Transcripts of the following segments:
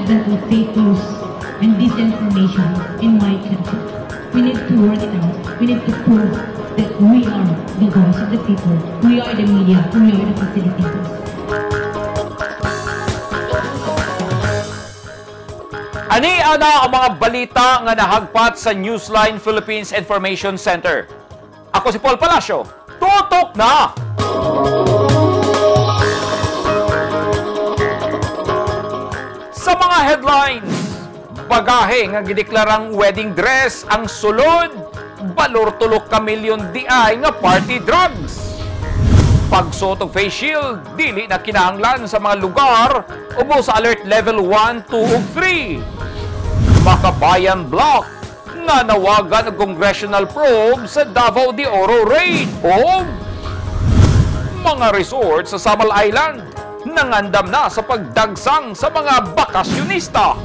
advent of fake news and disinformation in my country. We need to work it out. We need to prove that we are the voice of the people. We are the media. We are the facilitators. Ani ana ang mga balita nga nahagpat sa Newsline Philippines Information Center. Ako si Paul Palacio. Tutok na! Sa mga headlines, bagahe nga gideklarang wedding dress ang sulod, balor tulok ka milyon di ay nga party drugs. Pagsuot og face shield, dili na kinahanglan sa mga lugar ubo sa alert level 1, 2 ug 3. Makabayan Block nga nawagan og congressional probe sa Davao de Oro raid o mga resort sa Samal Island nangandam na sa pagdagsang sa mga bakasyonista.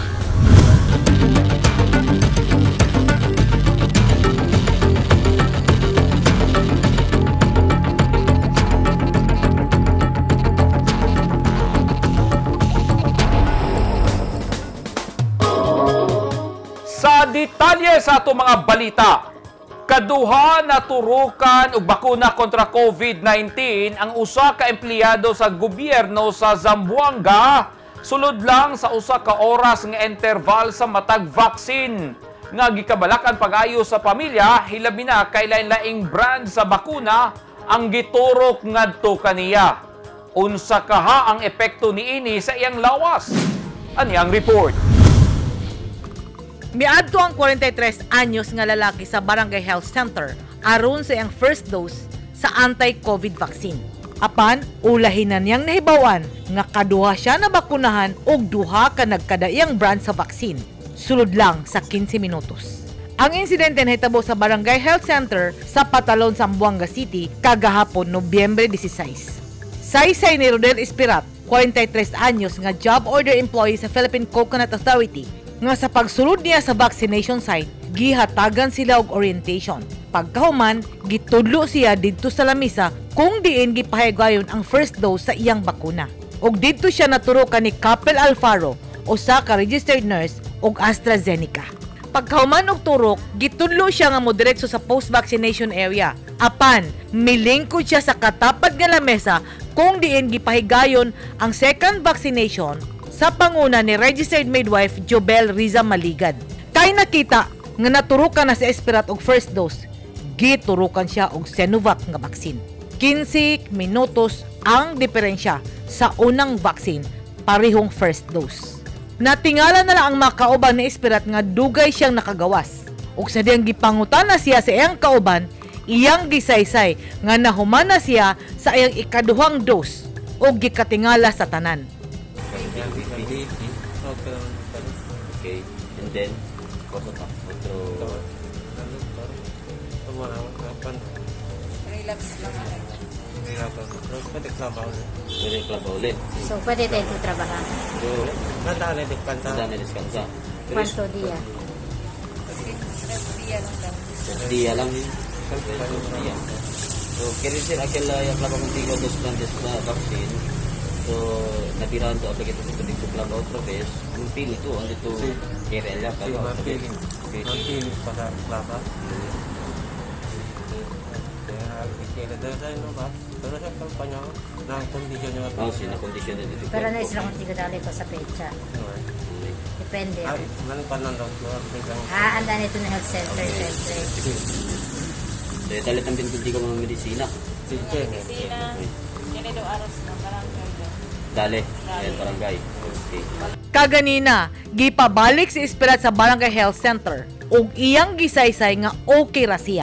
Sa detalye sa ato mga balita, kaduha naturukan og bakuna kontra COVID-19 ang usa ka empleyado sa gobyerno sa Zamboanga sulod lang sa usa ka oras nga interval sa matag vaccine. Nga gikabalakan pag-ayo sa pamilya, hilabi na kay lain-laing brand sa bakuna ang giturok ngadto kaniya. Unsa kaha ang epekto niini sa iyang lawas? Ani ang report. Miadto ang 43 anyos nga lalaki sa Barangay Health Center aron sa iyang first dose sa anti-COVID vaccine. Apan, ulahin na niyang nahibawan nga kaduha siya na bakunahan og duha ka nagkadaiyang brand sa vaccine. Sulod lang sa 15 minutos. Ang insidente nahitabo sa Barangay Health Center sa Patalon, Zamboanga City kagahapon Nobyembre 16. Saysay ni Rodel Espirat, 43 anyos nga job order employee sa Philippine Coconut Authority, nga sa pagsulod niya sa vaccination site, gihatagan sila og orientation. Pagkahuman, gitudlo siya didto sa lamisa kung diin gipahigayon ang first dose sa iyang bakuna. Og didto siya naturukan ni Capel Alfaro, usa ka registered nurse og AstraZeneca. Pagkahuman og turok, gitudlo siya nga moderetso sa post-vaccination area. Apan, milingkod siya sa katapat nga lamesa kung diin gipahigayon ang second vaccination sa panguna ni registered midwife Jobel Riza Maligad. Kay nakita nga naturukan na si Espirat og first dose, giturukan siya og Sinovac nga vaccine. 15 minutos ang diferensya sa unang vaccine, parehong first dose. Natingala na lang ang mga kauban ni Espirat nga dugay siyang nakagawas. Ug sa diyang gipangutana siya sa iyang kauban, iyang gisaysay nga nahuman na siya sa iyang ikaduhang dose ug gikatingala sa tanan. Okay, and then relax lang. pwede klabaw ulit. So, pwede tayo trabahan. Handa na diskansa. Kwanto dia? Dia lang. So, kaya sir, akala yung klabaw kong tigaw dos plantes na vaccine. So, natirahan to aplikit sa pwede ko klabaw otra vez. Kung pili to, ano ito, KRL lang. Mapili pa sa klabaw. Pero sa kampanya na kondisyon nyo. Oo, sinakondisyon na dito. Pero na isla kung tigadali ko sa pecha. Depende. Ay, man pa nang daw. Anda nito na health center. So, dalit ang binti ko mga medisina. Medisina, ganito aras ng barangay. Dali, ayan barangay. Okay. Kaganina, gipabalik si Espirat sa Barangay Health Center ug iyang gisaysay nga okay ra siya.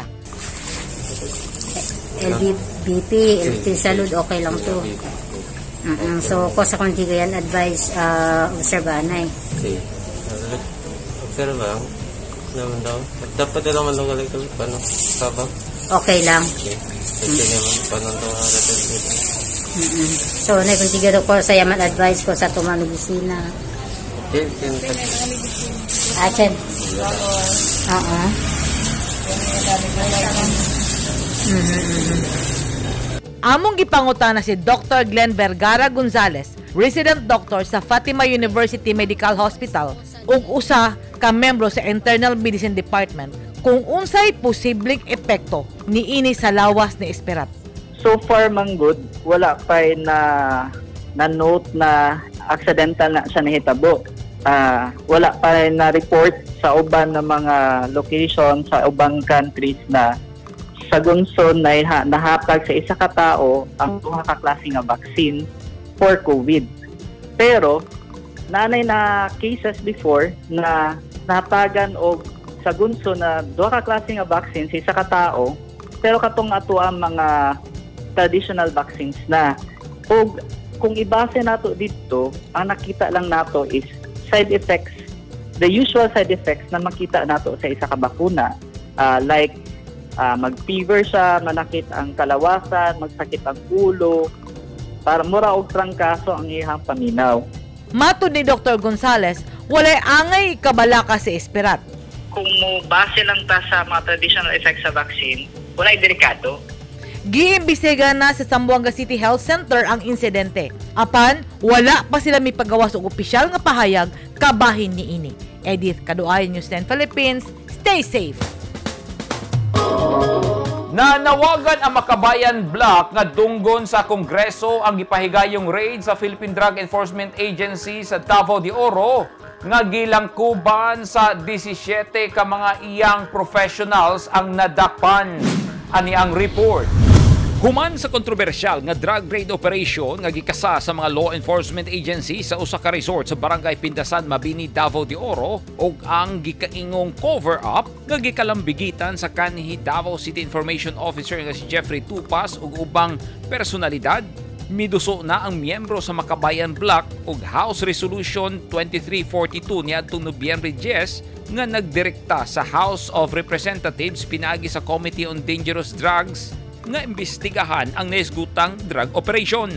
LBP, LBP salud, okay lang to. So, ko sa kung di yan advice, obserbanay. Okay. Obserba, naman daw. Dapat na naman daw galing ito, paano? Sabang? Okay lang. Okay. Kasi naman, paano daw haratin dito? So, na kung tiga ko sa yaman advice ko sa tumang medisina. Okay. Achen. Among gipangutana si Dr. Glenn Vergara Gonzalez, resident doctor sa Fatima University Medical Hospital ug usa ka membro sa Internal Medicine Department kung unsay posibleng epekto niini sa lawas ni Esperat. So far man good, wala pa na note na accidental na siya nahitabo. Wala pa na report sa uban ng mga location sa ubang countries na sa gunson na nahatag sa isa ka tao ang duha ka klase nga vaccine for COVID. Pero nanay na cases before na nahatagan og sa gunson na duha ka klase nga vaccine sa isa ka tao, pero katong ato ang mga traditional vaccines na. Og kung ibase nato dito, ang nakita lang nato is side effects, the usual side effects na makita nato sa isa ka bakuna, like mag-fever siya, manakit ang kalawasan, magsakit ang ulo, para mura og trangkaso ang iyang paminaw. Matud ni Dr. Gonzales, walay angay kabalaka si Esperat. Kung mo base lang ta sa mga traditional effects sa vaccine, walay delikado. Giimbestiga na sa Zamboanga City Health Center ang insidente. Apan, wala pa sila mipagawas og opisyal nga pahayag kabahin niini. Edith Caduay, News 10 Philippines. Stay safe. Nanawagan ang Makabayan Bloc nga dunggon sa Kongreso ang gipahigayong raid sa Philippine Drug Enforcement Agency sa Davao de Oro nga gilangkuban sa 17 ka mga iyang professionals ang nadakpan. Ani ang report. Human sa kontrobersyal nga drug raid operation nga gikasa sa mga law enforcement agency sa usa ka resort sa Barangay Pindasan, Mabini, Davao de Oro ug ang gikaingong cover-up nga gikalambigitan sa kanhi Davao City Information Officer nga si Jeffrey Tupas ug ubang personalidad, miduso na ang miyembro sa Makabayan Bloc ug House Resolution 2342 niadtong Nobyembre 10 nga nagdirekta sa House of Representatives pinaagi sa Committee on Dangerous Drugs nga imbestigahan ang naisgutang drug operation.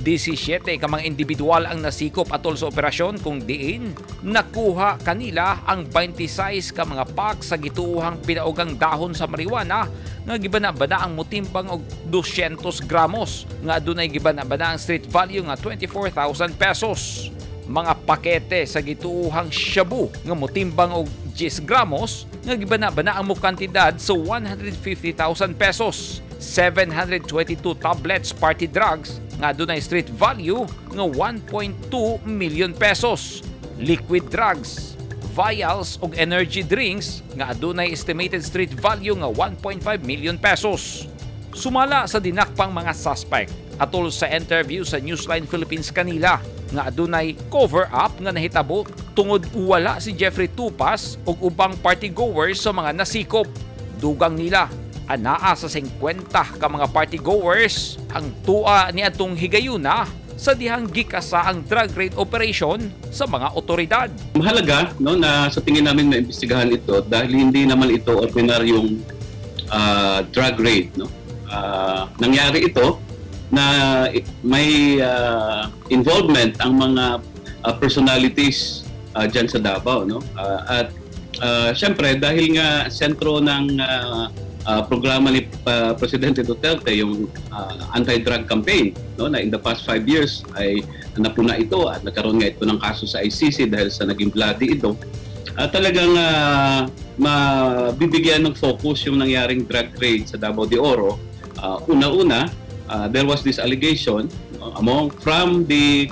17 ka mga individual ang nasikop atol sa operasyon kung diin nakuha kanila ang 26 ka mga pack sa gituuhang pinaugang dahon sa marijuana nga gibana-bana ang motimbang og 200 gramos nga adunay gibana-bana ang street value nga 24,000 pesos. Mga pakete sa gituuhang shabu nga motimbang og 10 gramos nga gibana-bana ang kantidad sa 150,000 pesos. 722 tablets party drugs nga adunay street value nga 1.2 million pesos. Liquid drugs, vials ug energy drinks nga adunay estimated street value nga 1.5 million pesos. Sumala sa dinakpang mga suspect atol sa interview sa Newsline Philippines kanila nga adunay cover-up nga nahitabo tungod wala si Jeffrey Tupas ug ubang party goers sa mga nasikop. Dugang nila anaa sa 50 ka mga party goers ang tua ni atong higayuna sa dihang gikasa ang drug raid operation sa mga otoridad. Mahalaga no na sa tingin namin maimbestigahan ito dahil hindi naman ito ordinaryong drug raid no. Nangyari ito na may involvement ang mga personalities dyan sa Davao no. At syempre dahil nga sentro ng programa ni Presidente Duterte yung anti-drug campaign no na in the past 5 years ay napuna ito at nagkaroon nga ito ng kaso sa ICC dahil sa naging bloody ito. Talagang mabibigyan ng focus yung nangyaring drug raid sa Davao de Oro. Una-una, there was this allegation from the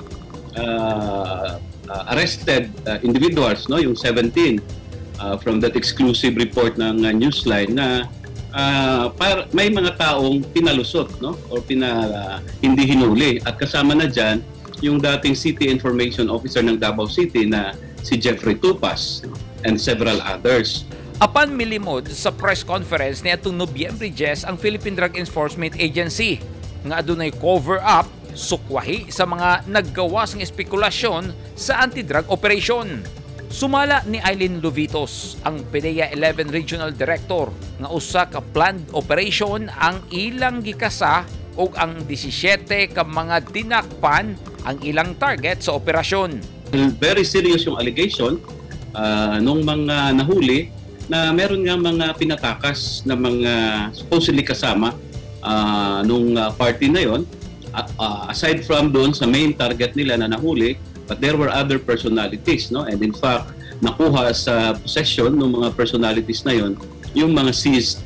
arrested individuals no yung 17 from that exclusive report ng Newsline na may mga taong pinalusot no or hindi hinuli at kasama na diyan yung dating City Information Officer ng Davao City na si Jeffrey Tupas and several others. Apan milimod sa press conference ni atong Nobyembre 10 ang Philippine Drug Enforcement Agency nga adunay cover-up sukwahi sa mga naggawas ng espekulasyon sa anti-drug operation. Sumala ni Eileen Lovitos, ang PDEA 11 Regional Director, nga usa ka planned operation ang ilang gikasa ug ang 17 ka mga dinakpan ang ilang target sa operasyon. Very serious yung allegation nung mga nahuli na meron nga mga pinatakas na mga supposedly kasama nung party na yon aside from doon sa main target nila na nahuli, but there were other personalities, no? And in fact, nakuha sa possession ng mga personalities na yon yung mga seized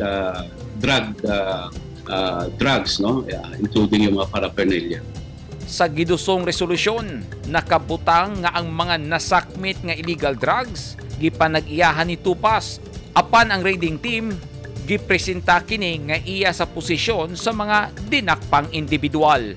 drugs, no? Including yung mga paraphernalia. Sa gidusong resolusyon, nakabutang nga ang mga nasakmit nga illegal drugs gipanag-iyahan ni Tupas. Apan ang raiding team gipresenta kini nga iya sa posisyon sa mga dinakpang individual.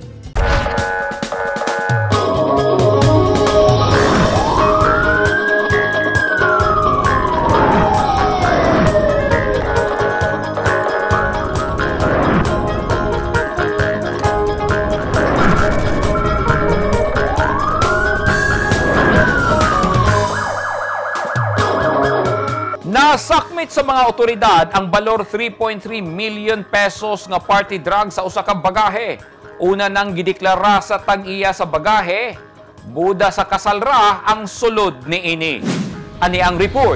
Nasakmit sa mga otoridad ang balor 3.3 million pesos nga party drug sa usa ka bagahe. Una nang gideklara sa tag-iya sa bagahe, buda sa kasalra ang sulod ni ini. Ani ang report.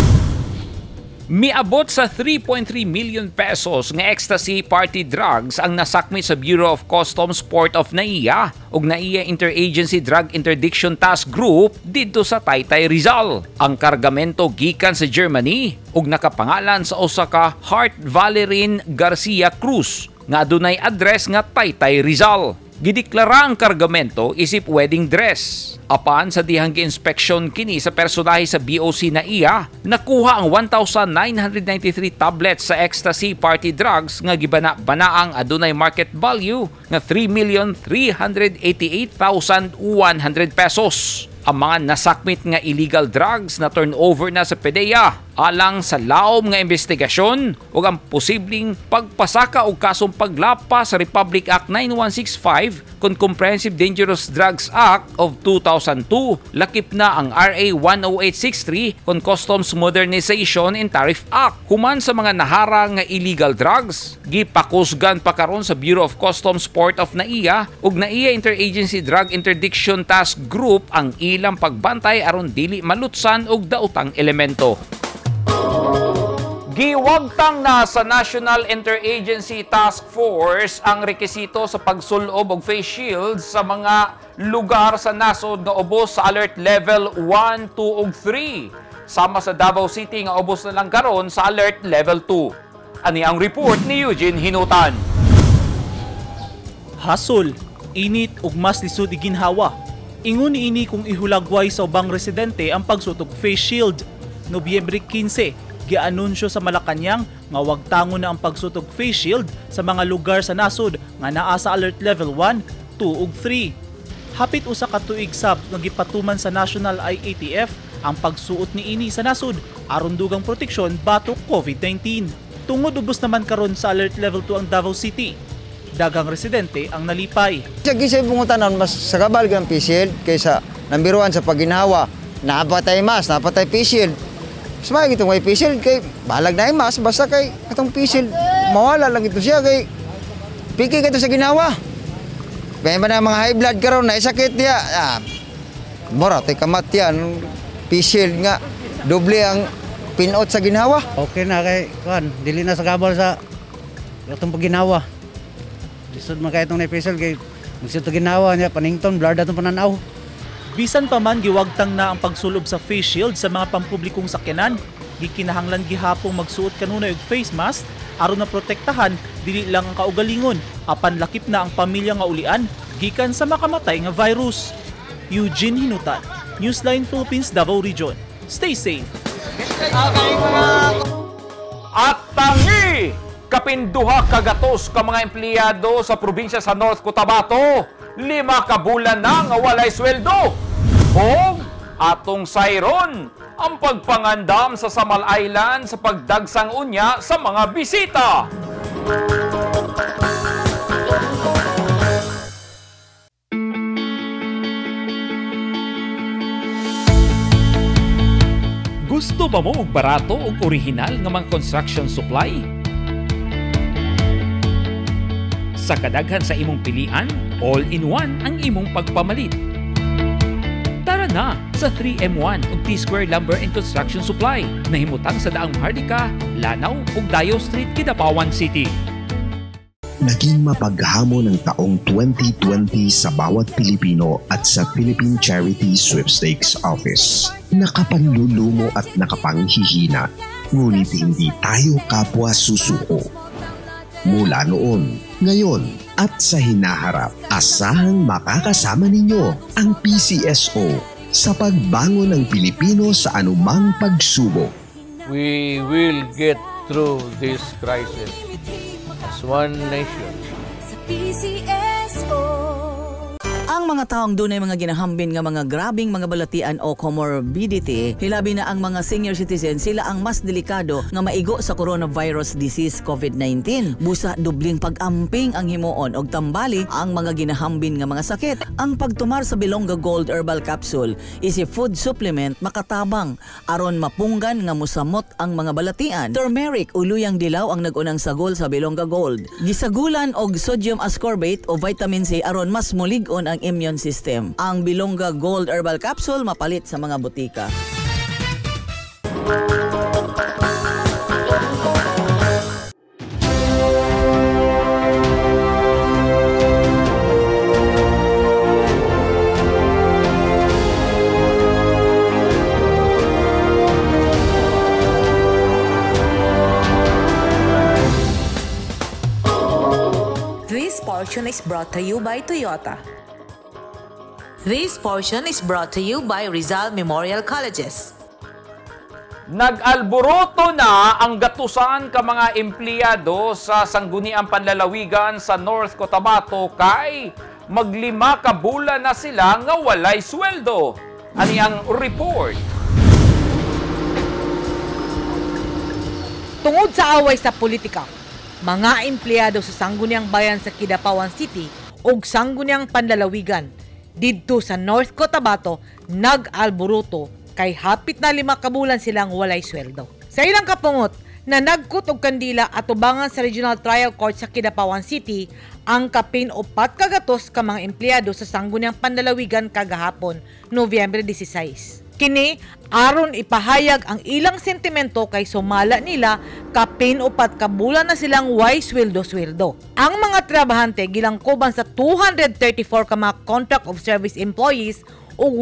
Miabot sa 3.3 million pesos nga ecstasy party drugs ang nasakmit sa Bureau of Customs Port of NAIA ug NAIA Interagency Drug Interdiction Task Group didto sa Taytay, Rizal. Ang kargamento gikan sa Germany ug nakapangalan sa usa ka Hart Valerin Garcia Cruz nga adunay address nga Taytay, Rizal. Gideklara ang kargamento isip wedding dress. Apan sa dihang gi-inspeksyon kini sa personahe sa BOC na iya, nakuha ang 1,993 tablets sa ecstasy party drugs nga gibana-banaang adunay market value nga 3,388,100 pesos. Ang mga nasakmit nga illegal drugs na turnover na sa PDEA alang sa laom nga investigasyon ug ang posibleng pagpasaka og kasong paglapa sa Republic Act 9165 kon Comprehensive Dangerous Drugs Act of 2002, lakip na ang RA 10863 kon Customs Modernization and Tariff Act. Human sa mga naharang nga illegal drugs, gipakusgan pa karon sa Bureau of Customs Port of NAIA ug NAIA Interagency Drug Interdiction Task Group ang ilang pagbantay aron dili malutsan og daotang elemento. Giwagtang na sa National Interagency Task Force ang rekisito sa pagsulob og face shields sa mga lugar sa nasod nga ubos sa Alert Level 1, 2 ug 3. Sama sa Davao City nga ubos na lang karon sa Alert Level 2. Ani ang report ni Eugene Hinutan. Hasol, init ug mas lisod iginhawa. Ingon ini kung ihulagway sa ubang residente ang pagsutog face shield. Nobyembre 15, gianunsyo sa Malacañang nga wagtangon na ang pagsutog face shield sa mga lugar sa nasod nga naa sa Alert Level 1, 2 ug 3. Hapit usa ka tuig sab nga gipatuman sa National IATF ang pagsuot niini sa nasod aron dugang proteksyon batok COVID-19. Tungod ubos naman karon sa Alert Level 2 ang Davao City. Daghang residente ang nalipay. Sa gisay pungutanon mas sakabal ang face shield kaysa number 1 sa pagginhawa. Napatay mas, napatay face shield. Sumaya itong may face shield kay balag na mas basta kay katong face shield mawala lang ito siya kay piki ka ito sa ginawa. Kaya ba na mga high blood karon na sakit niya. Mora tay kamat yan face shield nga doble ang pinot sa ginawa. Okay na kay kan dili na sa gabal sa katong paginawa. Lisod man kay itong na face shield kay magsuto ginawa niya panington blur datong pananaw. Bisan pa man giwagtang na ang pagsulob sa face shield sa mga pampublikong sakyanan, gikinahanglan gihapong magsuot kanunay og face mask aron na protektahan dili lang ang kaugalingon apan lakip na ang pamilya nga ulian gikan sa makamatay nga virus. Eugene Hinutan, Newsline Philippines, Davao Region. Stay safe. At tangi kapinduha kagatos ka mga empleyado sa probinsya sa North Cotabato, 5 ka bulan na nga walay sweldo. O atong sayron ang pagpangandam sa Samal Island sa pagdagsang unya sa mga bisita. Gusto ba mo og barato ug orihinal nga mga construction supply? Sa kadaghan sa imong pilian, all-in-one ang imong pagpamalit. Tara na sa 3M1 ug T-Square Lumber and Construction Supply. Nahimutang sa daang Hardika, Lanao ug Dayo Street, Kidapawan City. naging mapaghamon ng taong 2020 sa bawat Pilipino at sa Philippine Charity Sweepstakes Office. Nakapanlulumo at nakapanghihina, ngunit hindi tayo kapwa susuko. Mula noon, ngayon, at sa hinaharap, asahang makakasama ninyo ang PCSO sa pagbangon ng Pilipino sa anumang pagsubok. We will get through this crisis as one nation. Sa PCSO. Ang mga taong dunay mga ginahambin nga mga grabing mga balatian o comorbidity, hilabi na ang mga senior citizens, sila ang mas delikado nga maigo sa coronavirus disease COVID-19. Busa dubling pag-amping ang himuon og tambali ang mga ginahambin nga mga sakit. Ang pagtumar sa Bilonga Gold Herbal Capsule is a food supplement makatabang aron mapunggan nga musamot ang mga balatian. Turmeric uluyang dilaw ang nagunang sagol sa Bilonga Gold. Gisagulan og sodium ascorbate o vitamin C aron mas mulig-on ang immune system. Ang Bilonga Gold Herbal Capsule mapalit sa mga butika. This portion is brought to you by Toyota. This portion is brought to you by Rizal Memorial Colleges. Nag-alboroto na ang gatusan ka mga empleyado sa Sangguniang Panlalawigan sa North Cotabato kay maglima ka bulan na sila nga walay sweldo. Ani ang report? Tungod sa away sa politika, mga empleyado sa Sangguniang Bayan sa Kidapawan City ug Sangguniang Panlalawigan didto sa North Cotabato nag-alboroto kay hapit na 5 ka bulan silang walay sweldo. Sa ilang kapungot na nagkut og kandila at tubangan sa Regional Trial Court sa Kidapawan City ang kapin 4 kagatos ka mga empleyado sa Sangguniang Panlalawigan kagahapon, Nobyembre 16. Kini aron ipahayag ang ilang sentimento kay sumala nila kapin 4 ka bulan na silang way sweldo-sweldo. Ang mga trabahante gilangkoban sa 234 ka mga contract of service employees ug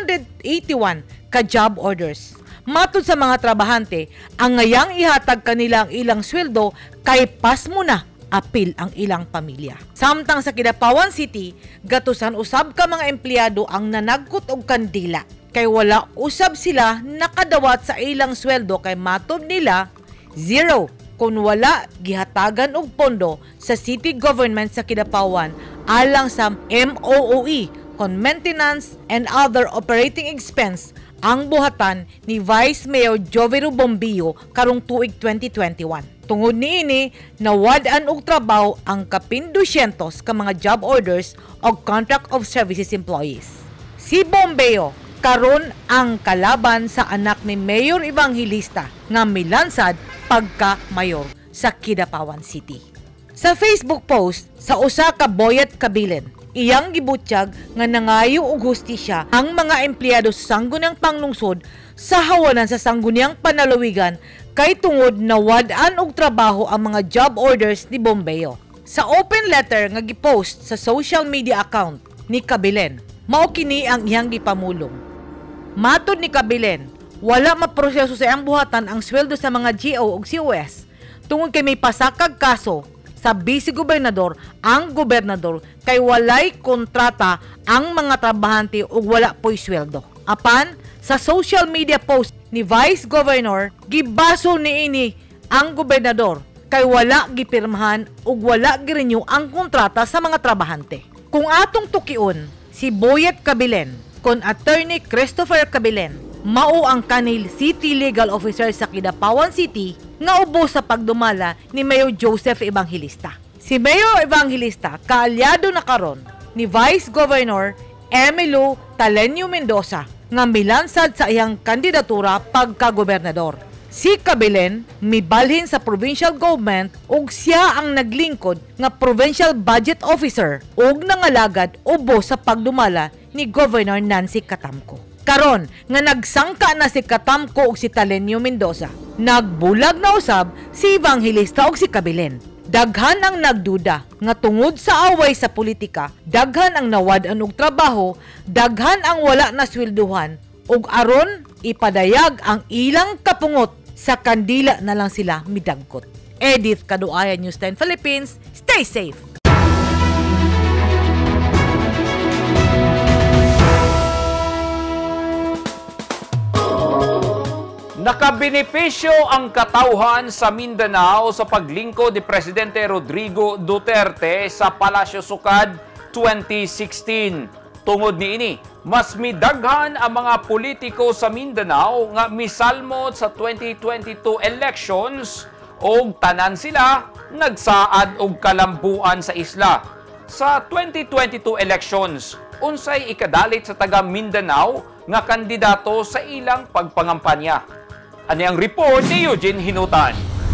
181 ka job orders. Matud sa mga trabahante, ang ngayang ihatag kanila ang ilang sweldo kay pasmo na apil ang ilang pamilya. Samtang sa Kidapawan City, gatusan usab ka mga empleyado ang nanagkot og kandila kay wala usab sila nakadawat sa ilang sweldo kay matud nila zero kung wala gihatagan og pondo sa city government sa Kidapawan alang sa MOOE kon maintenance and other operating expense ang buhatan ni Vice Mayor Jovero Bombio karong tuig 2021. Tungod niini, nawad-an og trabaho ang kapin 200 ka mga job orders o contract of services employees. Si Bombeo karon ang kalaban sa anak ni Mayor Evangelista nga milansad pagka-mayor sa Kidapawan City. Sa Facebook post sa usa ka boyet kabilin, iyang gibutyag nga nangayo og hustisya ang mga empleyado sa Sangguniang Panglungsod sa hawanan sa Sangguniang Panlalawigan kay tungod nawad-an og trabaho ang mga job orders ni Bombeo. Sa open letter nga gipost sa social media account ni Kabilin, mao kini ang iyang gipamulong. Matud ni Kabilin, wala maproseso sa iyang buhatan ang sweldo sa mga GO ug COS tungod kay may pasakag kaso sa vice-gobernador ang gobernador kay walay kontrata ang mga trabahante ug wala po'y sweldo. Apan, sa social media post ni Vice Governor, gibaso niini ang gobernador kay wala gipirmahan ug wala girenew ang kontrata sa mga trabahante. Kung atong tukion, si Boyet Kabilin kon Attorney Christopher Kabilin, mao ang kanil City Legal Officer sa Kidapawan City nga ubo sa pagdumala ni Mayor Joseph Evangelista. Si Mayor Evangelista kaalyado na karon ni Vice Governor Emilio Talenio Mendoza nga milansad sa iyang kandidatura pagka-gobernador. Si Kabilin mibalhin sa provincial government ug siya ang naglingkod nga provincial budget officer ug nangalagad ubo sa pagdumala ni Governor Nancy Catamco. Karon nga nagsangka na si Catamco ug si Talenio Mendoza, nagbulag na usab si Evangelista ug si Kabilin. Daghan ang nagduda nga tungod sa away sa politika, daghan ang nawad-an og trabaho, daghan ang wala na swelduhan, ug aron ipadayag ang ilang kapungot sa kandila na lang sila midagkot. Edith Kaduayan, News 10 Philippines, stay safe! Nakabenepisyo ang katauhan sa Mindanao sa paglingkod ni Presidente Rodrigo Duterte sa Palasyo Sukad 2016. Tungod niini, mas midaghan ang mga politiko sa Mindanao nga misalmot sa 2022 elections og tanan sila nagsaad og kalambuan sa isla. Sa 2022 elections, unsay ikadalit sa taga Mindanao nga kandidato sa ilang pagpangampanya. Ano ang report ni Eugene Hinutan?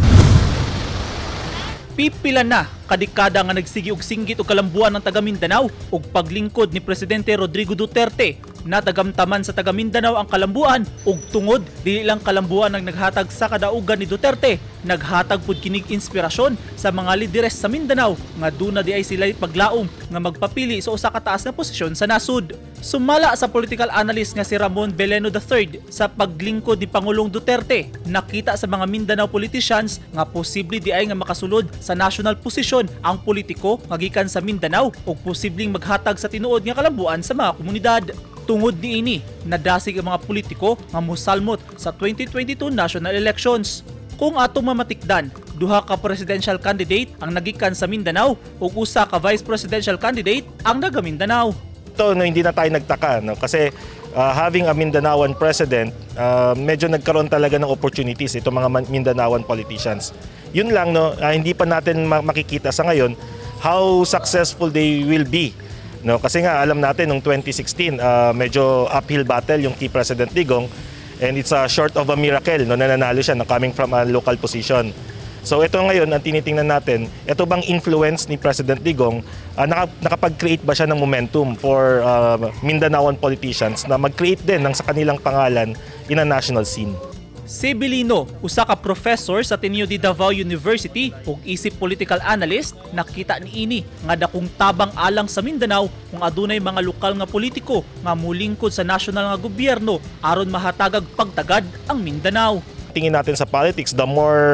Pipila na kadekada nga nagsigi og singgit og kalambuan ng taga Mindanao ug paglingkod ni Presidente Rodrigo Duterte. Natagamtaman sa taga Mindanao ang kalambuan ug tungod dili lang kalambuan ang naghatag sa kadaugan ni Duterte, naghatag pud kinig inspirasyon sa mga lideres sa Mindanao nga duna di ay sila paglaom nga magpapili sa usa ka taas na posisyon sa nasud. Sumala sa political analyst nga si Ramon Veleno III sa paglingkod ni Pangulong Duterte, nakita sa mga Mindanao politicians nga posible di ay nga makasulod sa national posisyon ang politiko nga gikan sa Mindanao ug posibleng maghatag sa tinuod nga kalambuan sa mga komunidad. Tungod niini, nadasig ang mga politiko nga mosalmot sa 2022 national elections. Kung atong mamatikdan, duha ka presidential candidate ang nagikan sa Mindanao ug usa ka vice presidential candidate ang naga Mindanao. Ito, hindi na tayo nagtaka, no? Kasi having a Mindanaoan president, medyo nagkaroon talaga ng opportunities itong mga Mindanaoan politicians. Yun lang, no? Hindi pa natin makikita sa ngayon how successful they will be. No, kasi nga alam natin nung 2016 medyo uphill battle yung key President Digong, and it's short of a miracle no nananalo siya coming from a local position. So ito ngayon ang tinitingnan natin, ito bang influence ni President Digong, nakapag-create ba siya ng momentum for Mindanaoan politicians na mag-create din ng sa kanilang pangalan in a national scene. Si Belino, usa ka professor sa Ateneo de Davao University ug isip political analyst, nakita niini nga dakong tabang alang sa Mindanao kung adunay mga lokal nga politiko nga mulingkod sa national nga gobyerno aron mahatagag pagtagad ang Mindanao. Tingin natin sa politics, the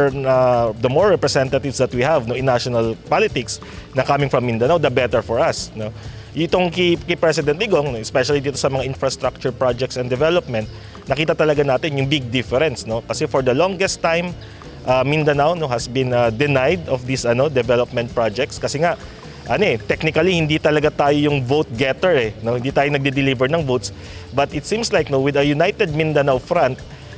more representatives that we have no in national politics na coming from Mindanao, the better for us, no. Itong kay President Digong, especially dito sa mga infrastructure projects and development, nakita talaga natin yung big difference, no? Kasi for the longest time, Mindanao has been denied of these development projects kasi nga technically hindi talaga tayo yung vote getter no? Hindi tayo nagde-deliver ng votes, but it seems like with a united Mindanao front,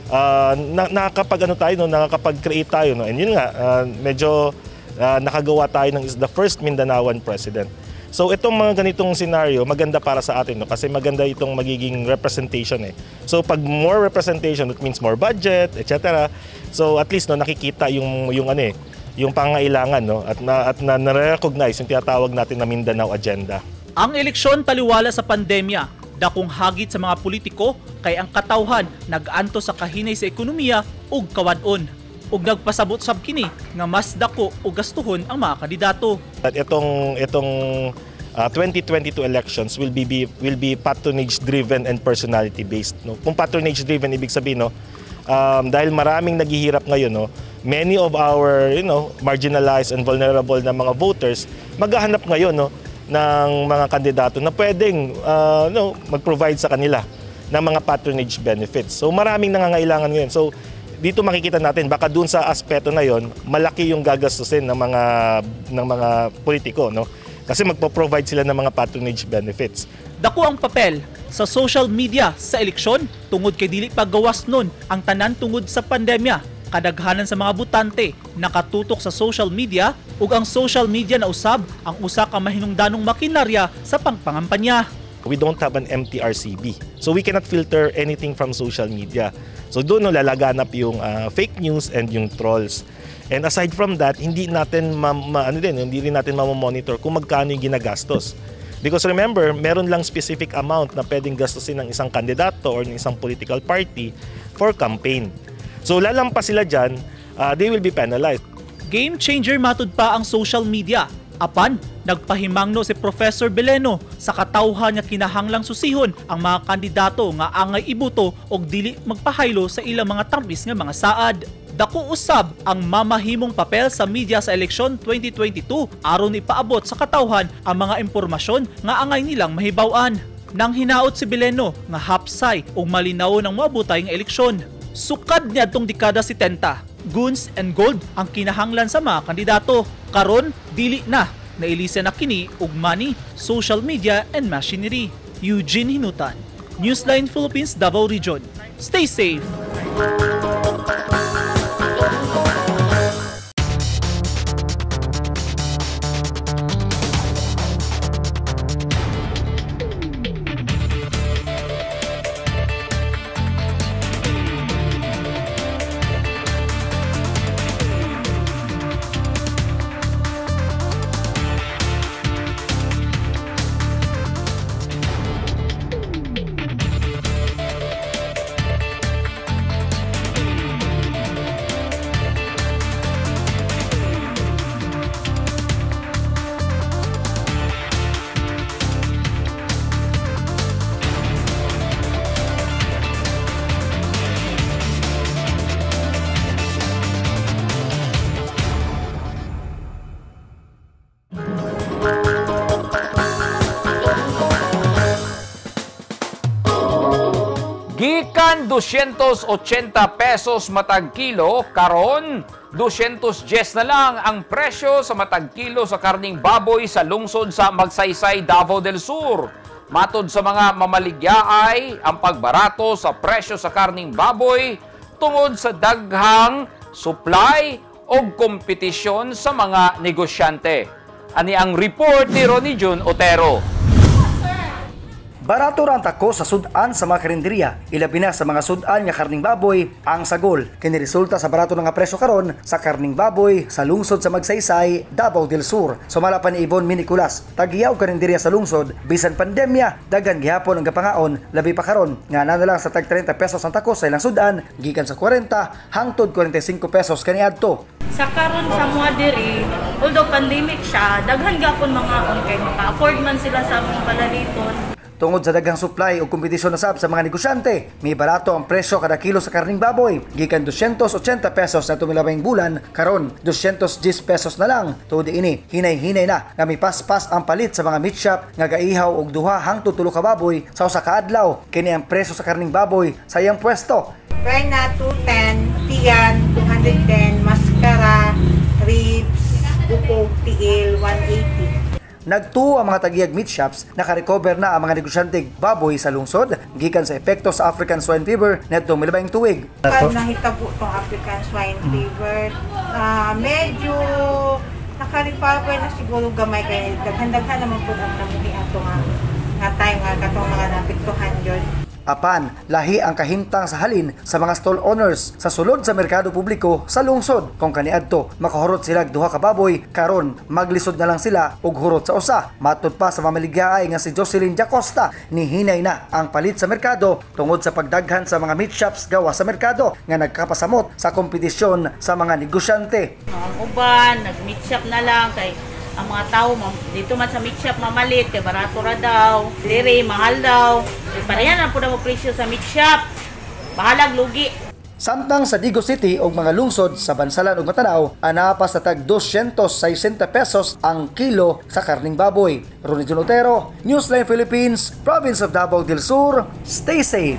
nakakapag-create tayo, no? And yun nga, medyo nakagawa tayo ng the first Mindanaoan president. So itong mga ganitong scenario, maganda para sa atin, no? Kasi maganda itong magiging representation So pag more representation, it means more budget, etc. So at least nakikita yung pangangailangan, no? At na-recognize yung tinatawag natin na Mindanao agenda. Ang eleksyon taliwala sa pandemya, dakong hagit sa mga politiko kay ang katawhan nag-anto sa kahinay sa ekonomiya ug kawan-on. Ug nagpasabot sab kini nga mas dako o gastuhon ang mga kandidato. At itong 2022 elections will be patronage driven and personality based, no. Kung patronage driven ibig sabihin, no, dahil maraming naghihirap ngayon, no, many of our marginalized and vulnerable na mga voters maghahanap ngayon, no, ng mga kandidato na pwedeng mag-provide sa kanila ng mga patronage benefits. So maraming nangangailangan ngayon. So dito makikita natin baka dun sa aspeto na yon malaki yung gagastusin ng mga politiko, no? Kasi magpo-provide sila ng mga patronage benefits. Dako ang papel sa social media sa eleksyon tungod kay dili paggawas nun ang tanan tungod sa pandemya. Kadaghanan sa mga botante nakatutok sa social media ug ang social media na usab ang usa ka mahinungdanong makinarya sa pangpangampanya. We don't have an MTRCB. So we cannot filter anything from social media. So doon lalaganap yung fake news and yung trolls. And aside from that, hindi rin natin mamonitor kung magkano yung ginagastos. Because remember, meron lang specific amount na pwedeng gastusin ng isang kandidato or ng isang political party for campaign. So lalampas sila dyan, they will be penalized. Game changer matud pa ang social media. Apan, nagpahimangno si Professor Beleno sa katawhan nga kinahanglang susihon ang mga kandidato nga angay ibuto og dili magpahaylo sa ilang mga tampis nga mga saad. Dako usab ang mamahimong papel sa media sa eleksyon 2022 aron ipaabot sa katawhan ang mga impormasyon nga angay nilang mahibaw-an. Nang hinaot si Beleno nga hapsay og malinaw ng moabutay nga eleksyon. Sukad niadtong dekada 70, guns and gold ang kinahanglan sa mga kandidato. Karon dili na nailisen na kini og money, social media and machinery. Eugene Hinutan, Newsline Philippines, Davao Region. Stay safe. Gikan 280 pesos matag kilo, karon 210 na lang ang presyo sa matag kilo sa karning baboy sa lungsod sa Magsaysay, Davao del Sur. Matod sa mga mamaligyaay, ang pagbarato sa presyo sa karning baboy tungod sa daghang supply o kompetisyon sa mga negosyante. Ani ang report ni Ronnie Jun Otero. Barato ra ang tako sa sudan sa mga karinderya, ilabi na sa mga sudan nga karning baboy ang sagol. Kini resulta sa barato nga presyo karon sa karning baboy sa lungsod sa Magsaysay, Davao del Sur. Sumala pa ni Ivon Miniculas, tagiyaw karinderya sa lungsod, bisan pandemya, daghan gihapon ang gapangaon, labi pa karon nga na lang sa tag 30 pesos ang tako sa ilang sudan, gikan sa 40 hangtod 45 pesos kaniadto. Sa karon sa mga diri, although pandemic siya, daghan gapon mga kay maka-afford man sila sa among palaliton. Tungod sa daghang supply o kompetisyon na sab sa mga negosyante, may barato ang presyo kada kilo sa karning baboy. Gikan 280 pesos na tumilabing bulan, karon 210 pesos na lang. Tuod ini, hinay-hinay na nga may paspas ang palit sa mga meat shop nga gaihaw og 2 hangtod 3 ka baboy sa usa ka adlaw. Kini ang presyo sa karning baboy sa iyang pwesto. Right na 210, tiyan 210, maskara, ribs, buko, tiil 180. Nagtuo ang mga tagiyag meat shops, naka-recover na ang mga negosyante baboy sa lungsod gikan sa epekto sa African swine fever nitong milabing tuig. Pag nahitabo itong African swine fever, medyo naka-recover na siguro gamay kaya daghan-daghan naman po ang namuhi ato nga time nga katong mga napiktuhan yun. Apan, lahi ang kahintang sa halin sa mga stall owners sa sulod sa merkado publiko sa lungsod. Kung kaniadto, makahurot sila 2 ka baboy, karon maglisod na lang sila og hurot sa usa. Matod pa sa mamaligyaay nga si Jocelyn Jacosta, nihinay na ang palit sa merkado tungod sa pagdaghan sa mga meat shops gawa sa merkado nga nagkapasamot sa kompetisyon sa mga negosyante. Ang uban, nag-meat shop na lang kay ang mga tao dito man sa meat shop mamalit kay barato ra daw, dire mahal daw. Parehan na po na mo presyo sa meat shop. Bahalag lugi. Samtang sa Digo City o mga lungsod sa Bansalan ug Matanao, anapas sa tag 260 pesos ang kilo sa karning baboy. Ronnie Jun Otero, Newsline Philippines, Province of Davao del Sur. Stay safe.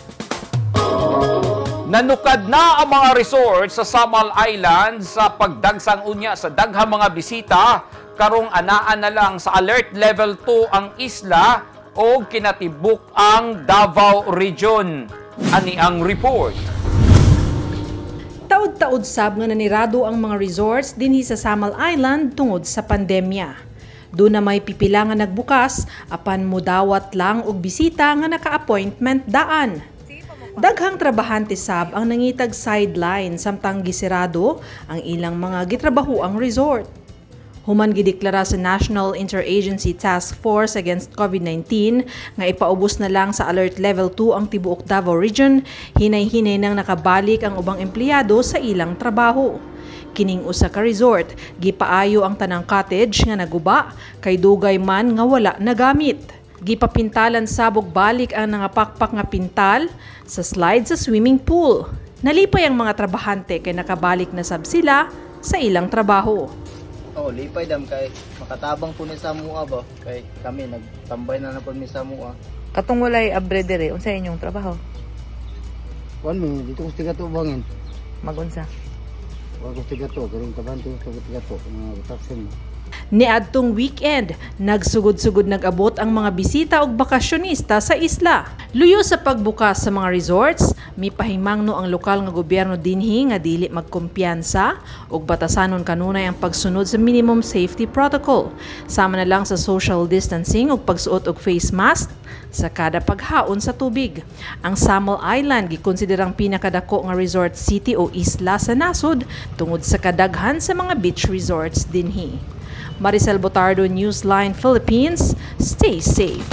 Nanukad na ang mga resort sa Samal Island sa pagdagsang unya sa daghang mga bisita, karong anaan na lang sa alert level 2 ang isla o kinatibuk ang Davao Region. Ani ang report. Taod-taod sab nga nanirado ang mga resorts dinhi sa Samal Island tungod sa pandemya. Doon na may pipila nga nagbukas, apan mudawat lang og bisita nga naka-appointment daan. Daghang trabahante sab ang nangitag sideline samtang gisirado ang ilang mga gitrabaho ang resort. Human gideklara sa National Interagency Task Force Against COVID-19 nga ipaubos na lang sa Alert Level 2 ang tibuok Davao Region, hinay-hinay nang nakabalik ang ubang empleyado sa ilang trabaho. Kining usa ka resort, gipaayo ang tanang cottage nga naguba, kay dugay man nga wala nagamit. Gipapintalan sabog balik ang nangapakpak nga pintal sa slide sa swimming pool. Nalipay ang mga trabahante kay nakabalik na sab sila sa ilang trabaho. Lipay dam kay makatabang po ni sa mua ba, kay kami nagtambay na po ni sa mua. Katong walay abre dire, unsa inyong trabaho? Wan mo dito ko tiga to bangin. Magunsa? Wa ko tiga to, galing kabanto ko tiga to, mga taksin. Niadtong weekend, nagsugod-sugod nag-abot ang mga bisita ug bakasyonista sa isla. Luyo sa pagbukas sa mga resorts, mipahimangno ang lokal nga gobyerno dinhi nga dili magkumpiyansa ug batasanon kanunay ang pagsunod sa minimum safety protocol. Sama na lang sa social distancing ug pagsuot og face mask sa kada paghaon sa tubig. Ang Samul Island gikonsiderang pinakadako nga resort city o isla sa nasod tungod sa kadaghan sa mga beach resorts dinhi. Maricel Botardo, Newsline Philippines. Stay safe.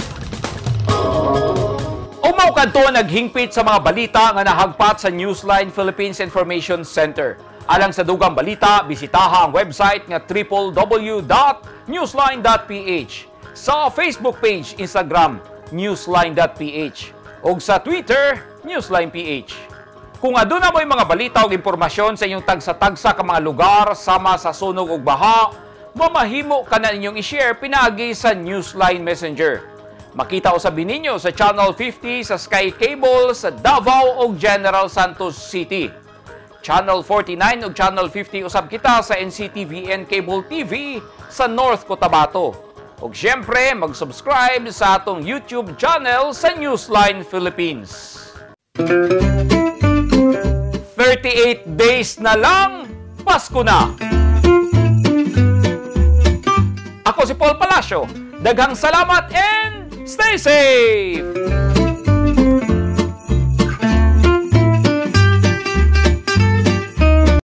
Umaw kadto naghingpit sa mga balita nga nahagpat sa Newsline Philippines Information Center. Alang sa dugang balita, bisitaha ang website nga www.newsline.ph. Sa Facebook page, Instagram, newsline.ph. O sa Twitter, newsline.ph. Kung aduna mo'y mga balita o impormasyon sa inyong tagsa-tagsa ka mga lugar sama sa sunog o baha, mamahimo ka na inyong i-share pinagi sa Newsline Messenger. Makita usab ninyo sa Channel 50 sa Sky Cable sa Davao ug General Santos City. Channel 49 ug Channel 50 usab kita sa NCTVN Cable TV sa North Cotabato. Ug syempre, mag-subscribe sa atong YouTube channel sa Newsline Philippines. 38 days na lang, Pasko na! Ako si Paul Palacio. Daghang salamat and stay safe!